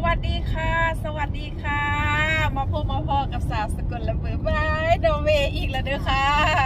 วัสดีค่ะสวัสดีค่ะมาพบมาพอกับสาวสกลระเบิดบายโดเวอีกแล้วเด้อค่ะ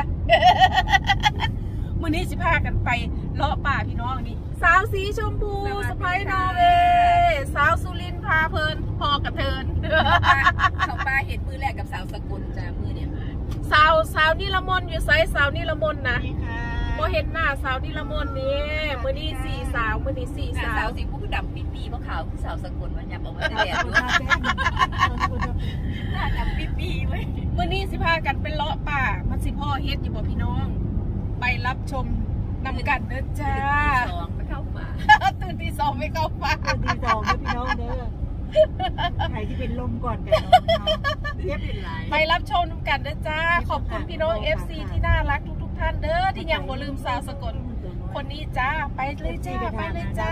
มื้อนี้สิพากันไปเลาะป่าพี่น้องนี่สาวสีชมพูสไปนอร์เวย์สาวสุรินทร์พาเพลินพอกระเทินเขาป้าเห็นมือแรกกับสาวสกลจ้ามือเนี่ยมาสาวนิรมนอยู่ไซสาวนิรมนนะพอเห็นหน้าสาวนิรมนนี่มื้อนี้สี่สาวมื้อนี้สี่สาวสีผู้ดำปีปีเพราะขาวคือสาวสกลมันอยากบอกว่าแต่หน้าดำปีปีไว้มื้อนี้สิพากันเป็นเลาะป่ามันสิพ่อเฮ็ดอยู่บ่พี่น้องไปรับชมนำกันเด้อจ้าไปเข้าป่าตื่นตีสองไปเข้าป่าตื่นตีสองนะพี่น้องเด้อใครที่เป็นลมก่อนกันเรียบเป็นไรไปรับชมนำกันเด้อจ้าขอบคุณพี่น้อง FC ที่น่ารักทุกท่านเด้อที่ยังบ่ลืมสาวสกลคนนี้จ้าไปเลยจ้าไปเลยจ้า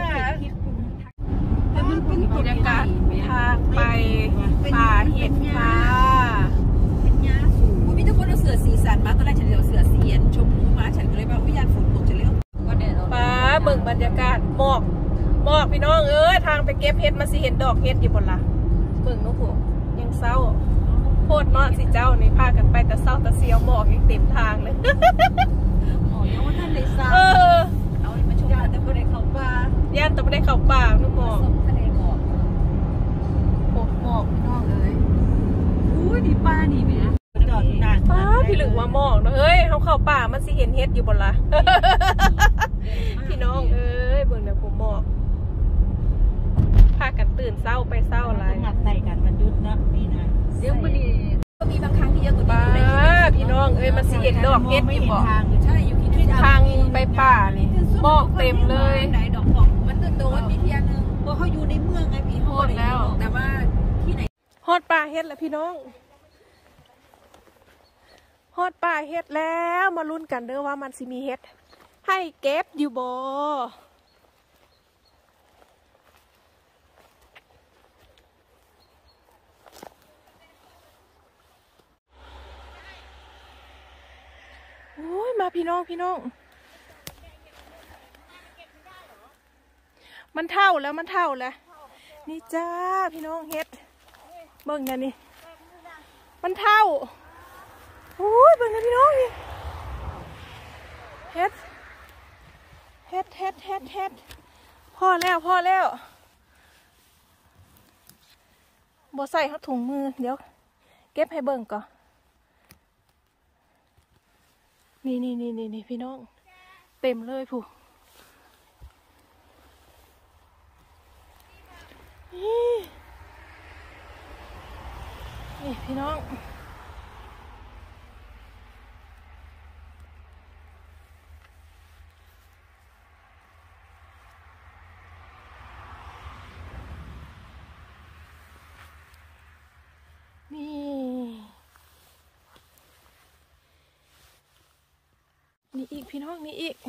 แล้วมันเป็นบรรยากาศทางไปป่าเห็ดค่ะเป็นยาสูงพี่ทุกคนเอาเสือสีสันมาตอนแรกฉันเอาเสือสีชมพูมาฉันก็เลยว่าวิญญาณฝนตกจะเลี้ยวป้าเบิ่งบรรยากาศหมอกพี่น้องเอ้ยทางไปเก็บเห็ดมาสิเห็นดอกเห็ดอยู่บนละเบิ่งนู้นผู้ยังเศร้าโคตรนอนสิเจ้านี่พากันไปแต่เศร้าแต่เสียวหมอกยังเต็มทางเลยเอาท่านเลยซาเอามาชมแต่ไม่ได้เข้าป่าย่านแต่ไม่ได้เข้าป่านู่นหมอกทะเลหมอกโคตรหมอกพี่น้องเอ้ยอุ้ยดีป้าดีไหมจอดนานป้าพี่หรือว่าหมอกนะเฮ้ยเขาเข้าป่ามันสิเห็นเห็ดอยู่บนละพี่น้องเอ้ยเบิ่งเนี่ยผมหมอกพากันตื่นเศร้าไปเศร้าอะไรหัดใส่กันมันยุดนะนี่นะเดี๋ยวมันนี่ก็มีบางครั้งที่เยอะกว่านี้พี่น้องเอ้ยมันสิเห็นดอกเห็ดอยู่บ่ใช่อยู่ที่ทางไปป่านี่หมอกเต็มเลยไหนดอกบอกมันโดนมีเทียนึงเพราะเขาอยู่ในเมืองไงพี่ฮอดแล้วแต่ว่าที่ไหนฮอดป่าเห็ดแล้วพี่น้องฮอดป่าเห็ดแล้วมาลุ้นกันเด้อว่ามันสิมีเห็ดให้เก็บอยู่บ่โอ้ยมาพี่น้องมันเท่าแล้วนี่จ้าพี่น้องเฮ็ดเบิ่งกันนี่มันเท่าโอ้ยเบิ่งกันพี่น้องนี่เฮ็ดพอแล้วบ่ใส่เขาถุงมือเดี๋ยวเก็บให้เบิ่งก่อนนี่พี่น้องเต็มเลยผู้นี่พี่น้องนี่อีกพี่น้องนี่อีก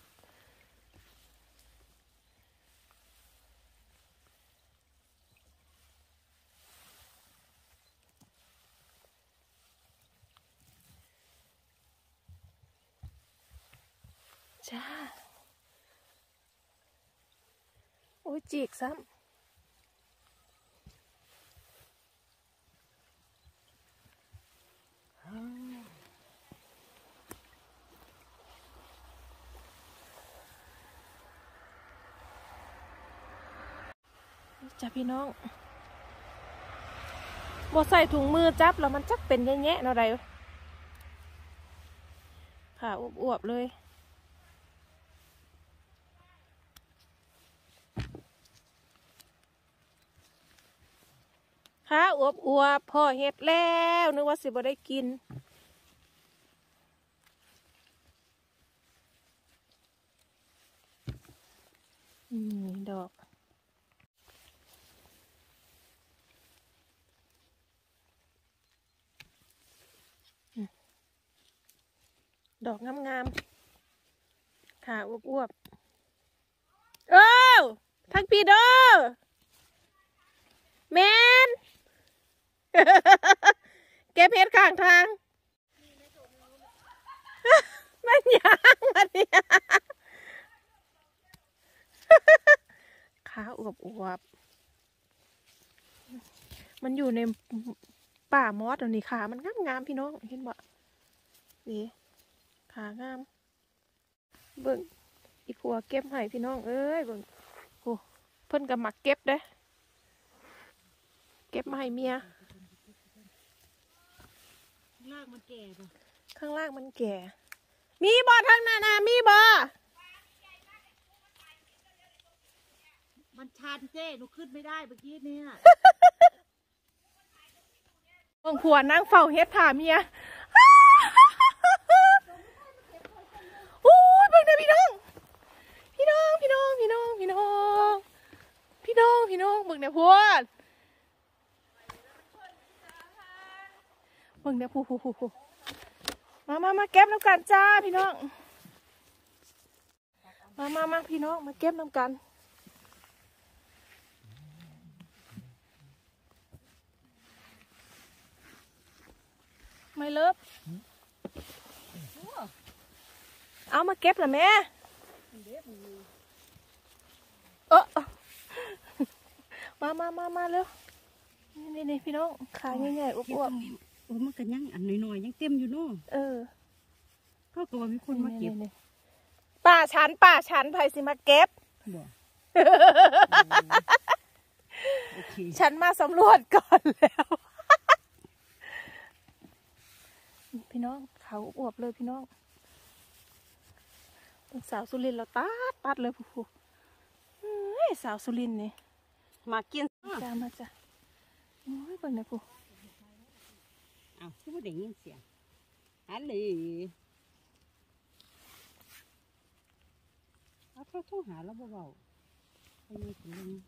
จ้าโอ้ยจีกซ้ำจ้าพี่น้องบ่ใส่ถุงมือจับแล้วมันจักเป็นแง่ๆเนาะใดค่ะอวบๆเลยค่ะอวบพ่อเห็ดแล้วนึกว่าสิบ่ได้กินดอกดอกงามๆค่ะอวบๆทั้งปีโดแมน เก็บเห็ดข้างทางมันยางมันเนี่ยขาอวบมันอยู่ในป่ามอสอันนี้ขามันงามพี่น้องเห็นบ่นี่ขางามเบิ่งอีผัวเก็บให้พี่น้องเอ้ยเบิ่งโอ้เพิ่นก็มักเก็บเด้เก็บมาให้เมียลากมันแก่ป่ะข้างล่างมันแก่ มีบ่ทางนามีบ่มันชันเจ้หนูขึ้นไม่ได้เมื่อกี้เนี่ยเบิ่งผัวนั่งเฝ้าเฮ็ดถาเมียโอ้ยเบิ่งนะพี่น้องเบิ่งนะพวดเบิ่งนะผู้มาเก็บน้ำกันจ้าพี่น้องมาพี่น้องมาเก็บน้ำกันไม่เลิฟเอามาเก็บเหรอแม่มาเร็วนี่พี่น้องขาใหญ่ๆอ้วนๆมันก็ยังอันน้อยๆยังเต็มอยู่เนาะก็กลัวมีคนมาเก็บป่าฉันไผสิมาเก็บฉันมาสำรวจก่อนแล้วพี่น้องเขาอวบเลยพี่น้องสาวสุรินทร์เราตัดเลยผู้สาวสุรินทร์นี่มากินมาจ้ะโอ้ยเบิ่งนะผู้อ้าวคือบ่ได้ยินเสียงฮัลโหลเอาโทรหาแล้วเบาๆไปมีถึง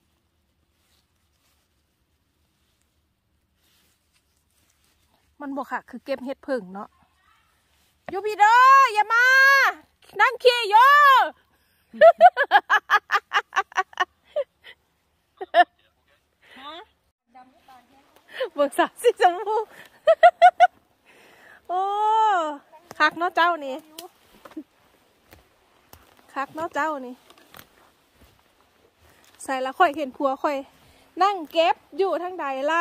มันบอกค่ะคือเก็บเห็ดผึ่งเนาะยูพีเดออย่ามานั่งขี้โยเบิกสาวสีชมพูโอ้คักเนาะเจ้านี่คักเนาะเจ้านี่ใส่ละค่อยเห็นผัวค่อยนั่งเก็บอยู่ทั้งใดล่ะ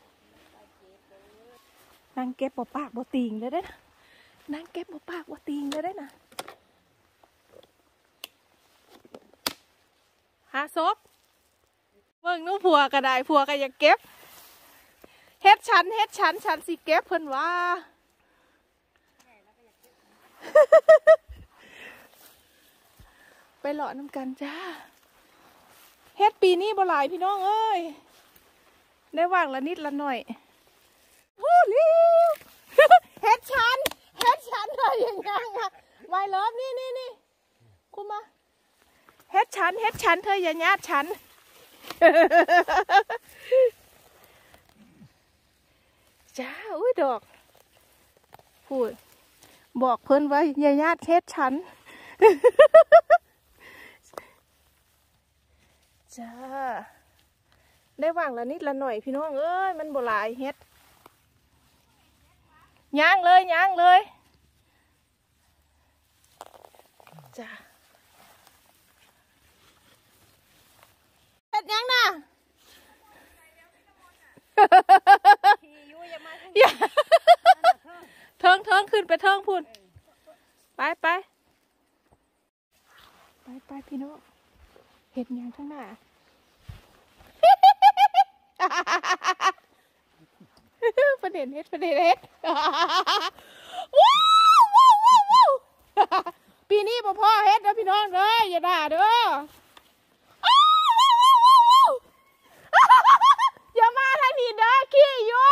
นั่งเก็บบ่ปากบ่ติงเลยได้นะนั่งเก็บบ่ปากบ่ติงเลยได้นะหาศพเบิ่งนู้ผัวก็ได้ผัวก็อยากเก็บเฮ็ดฉันสิเก็บเพิ่นว่าไปเลาะน้ำกันจ้าเฮ็ดปีนี้บ่หลายพี่น้องเอ้ยได้ว่างละนิดละหน่อยโอ้ลิวเฮ็ดฉันเลยอย่างงั้นค่ะไวเลิฟนี่คุณมาเฮ็ดฉันเธออย่าญาติฉันจ้าอุ้ยดอกพูดบอกเพิ่นไว้อย่าญาติเฮ็ดฉันจ้าได้ว่างละนิดละหน่อยพี่น้องเอ้ยมันบ่หลายเฮ็ดย่างเลยจ้าเฮ็ดยังน่ะเทิงขึ้นไปเทิงพุ่นไปพี่น้องเห็ดยังข้างหน้าประเด็นเฮ็ดปีนี้พ่อเฮ็ดนะพี่น้องเลยอย่าด่าเด้ออย่ามาทางนี้เด้อขี้อยู่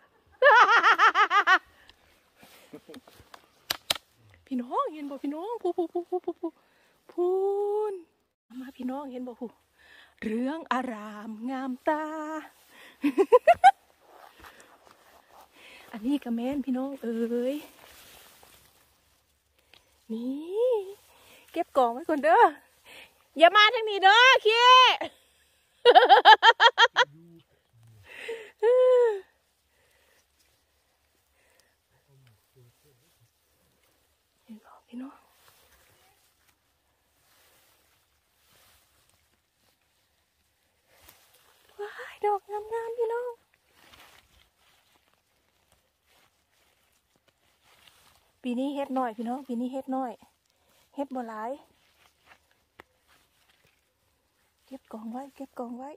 พี่น้องเห็นบ่พี่น้องพูนมาพี่น้องเห็นบ่ผู้เรื่องอารามงามตาอันนี้กระแมนพี่น้องเอ้ยนี่เก็บกล่องไว้ก่อนเด้ออย่ามาทางนี้เด้อขี้เห็นบ่พี่น้องว้ายดอกงามๆพี่น้องปีนี้เฮ็ดน้อยพี่น้องปีนี้เฮ็ดน้อยเฮ็ดบ่หลายเก็บกองไว้เก็บกองไว้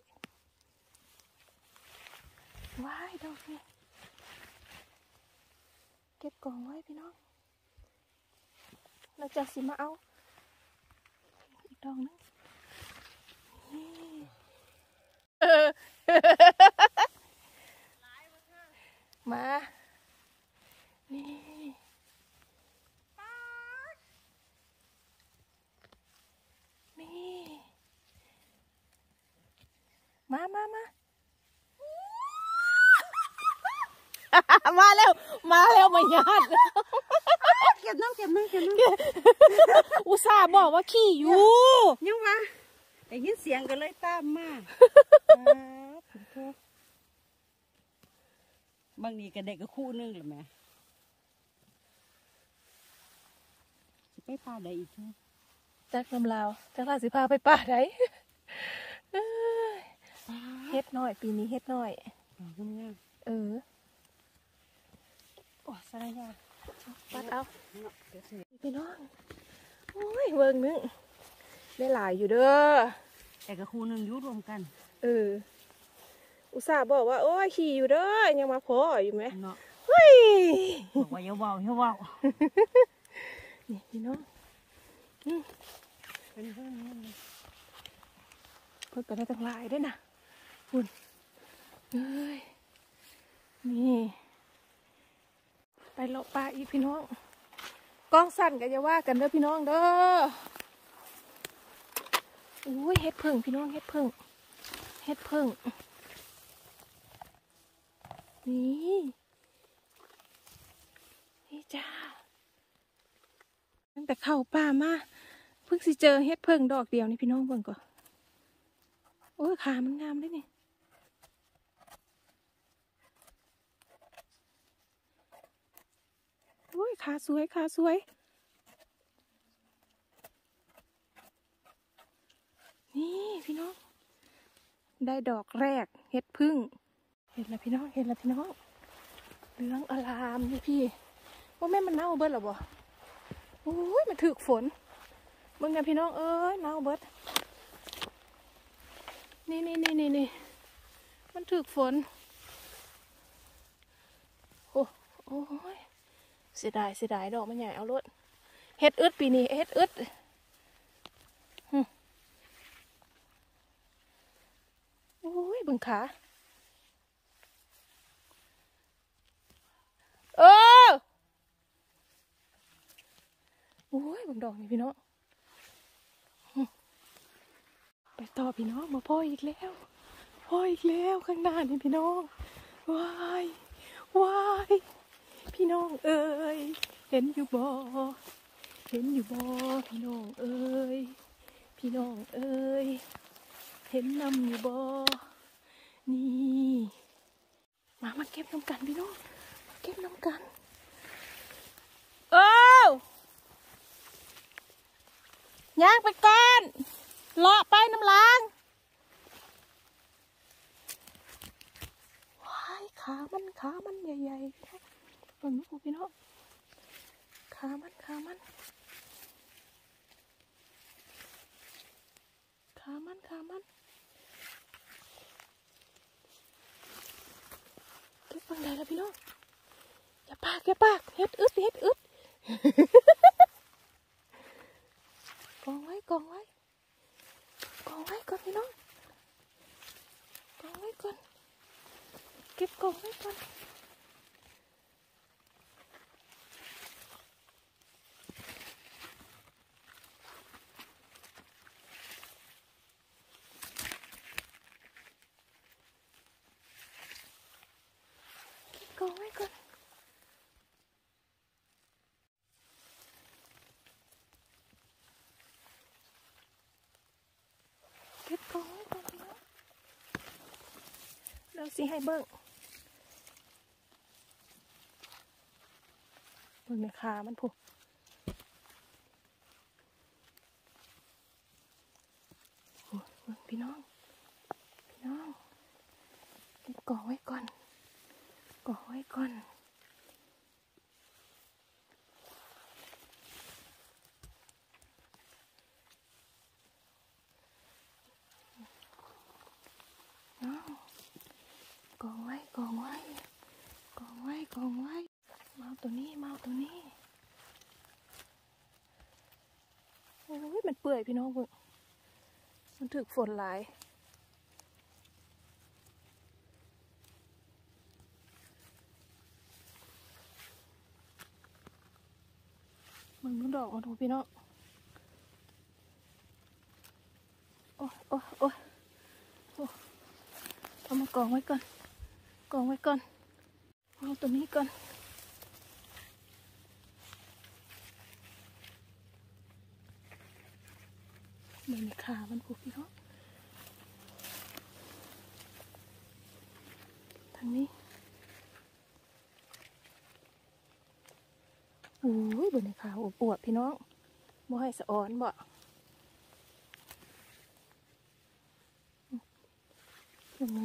ว้ายดอกนี่เก็บกองไว้พี่น้องเราจะสิมาเอาอีกดอกนึงมานี่นี่มามาแล้วมาญาติเก็บน้ำอุตส่าห์บอกว่าขี่อยู่ยังวะได้ยินเสียงกันเลยตามมาบางทีก็เด็กก็คู่นึงหรือไหมจะไปพาได้อีกทีจักลำลาวจักลาสิพาไปป่าไหนเฮ็ดน้อยปีนี้เฮ็ดน้อยโอ้สารยาปัดเอาพี่น้องโอ้ยเวิร์กนึงได้หลายอยู่เด้อแต่กับคู่นึงยุรวมกันอุตส่าห์บอกว่าโอ้ยขี่อยู่เด้อยังมาพออยู่ไหมเนาะเฮ้ยบอกว่าอย่าเบานี่พี่น้องเป็นเพื่อนเพิ่งก็ได้ตั้งหลายด้วยนะคุณเอ้ยนี่ไปเลาะปลาอีกพี่น้องกล้องสั่นก็จะว่ากันเด้อพี่น้องเด้อโอ้ยเฮ็ดเพิ่งพี่น้องเฮ็ดเพิ่งนี่จ้าตั้งแต่เข้าป่ามาเพิ่งสิเจอเฮ็ดเพิ่งดอกเดียวนี่พี่น้องเบิ่งก่อนโอ้ยขามันงามด้วยนี่โอ้ยขาสวยนี่พี่น้องได้ดอกแรกเฮ็ดพึ่งเห็นแล้วพี่น้องเหลืองอลามนี่พี่ว่าแม่มันเน่าเบิดหรอบ่โอ้ยมันถึกฝนมึงไงพี่น้องเอ้ยเน่าเบิดนี่มันถึกฝนโอ้ยเสียดายดอกมันใหญ่เอารถเฮ็ดอึดปีนี้เฮ็ดอึดโอ้ยบังขาโอ้ยบังดอกนี่พี่น้องไปต่อพี่น้องมาพ่ออีกแล้วข้างหน้านี่พี่น้องว้ายพี่น้องเอ้ยเห็นอยู่บ่พี่น้องเอ้ยเห็นนำอยู่บ่นี่มาเก็บน้ำกันพี่น้องเก็บน้ำกันย่างไปก่อนเลาะไปน้ำล้างว้ายขามันใหญ่ๆพี่น้องพี่น้องขามันเก็บฟังได้แล้วพี่น้องอย่าปากเฮ็ดอึดกองไว้ก่อนพี่น้องกองไว้ก่อนเก็บกองไว้ก่อนเราสิให้เบิ่งในขามันผูกพี่น้องก่อไว้ก่อนก่อไว้ก่อนกองไว้กองไว้กองไว้กองไว้มาตัวนี้มาตัวนี้โอ้ยมันเปื่อยพี่น้องเพิ่งมันถึกฝนหลายมึงดูดอกมาดูพี่น้องโอ้โอ้โอ้โอ้เอามากองไว้ก่อนกองไว้ก่อนเอาตัวนี้ก่อนเหมือนขามันผูกพี่น้องทางนี้โอ้ยเหมือนขาอวบพี่น้องบ่ให้สะอ่อนบ่ยังไง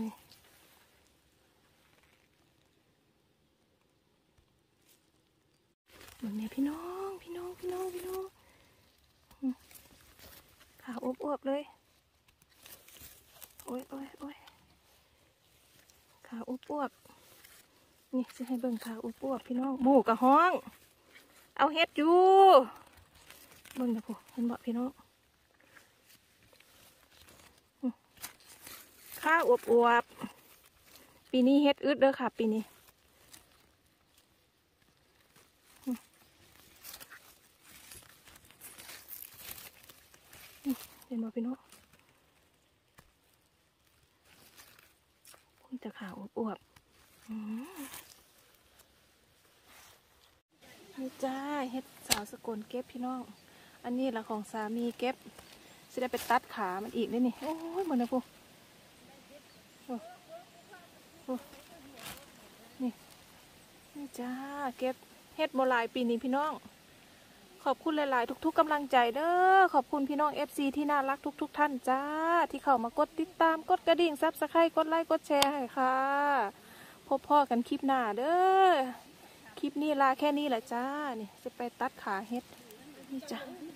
เหมือนเนี่ยพี่น้องพี่น้องพี่น้องพี่น้องขาอวบเลยโอ้ยโอ้ยโอ้ยขาอวบนี่จะให้เบิ่งขาอวบพี่น้องหมูกระห้องเอาเฮ็ดอยู่เบิ่งนะพวกเห็นบ่พี่น้องข้าอวบปีนี้เฮ็ดอึดเด้อค่ะปีนี้เห็นบ่พี่น้องคุณจะขาอวบนี่จ้าเฮ็ดสาวสกลเก็บพี่น้องอันนี้ละของสามีเก็บจะได้ไปตัดขามันอีกได้นี่โอ้ยเหมือนนะพวกนี่จ้าเก็บเฮ็ดโบราณปีนี้พี่น้องขอบคุณหลายๆทุกๆกำลังใจเด้อขอบคุณพี่น้อง FC ที่น่ารักทุกๆท่านจ้าที่เข้ามากดติดตามกดกระดิ่งซับสไครต์กดไลค์กดแชร์ให้ค่ะพบพ่อกันคลิปหน้าเด้อคลิปนี้ลาแค่นี้แหละจ้านี่จะไปตัดขาเฮ็ดนี่จ้า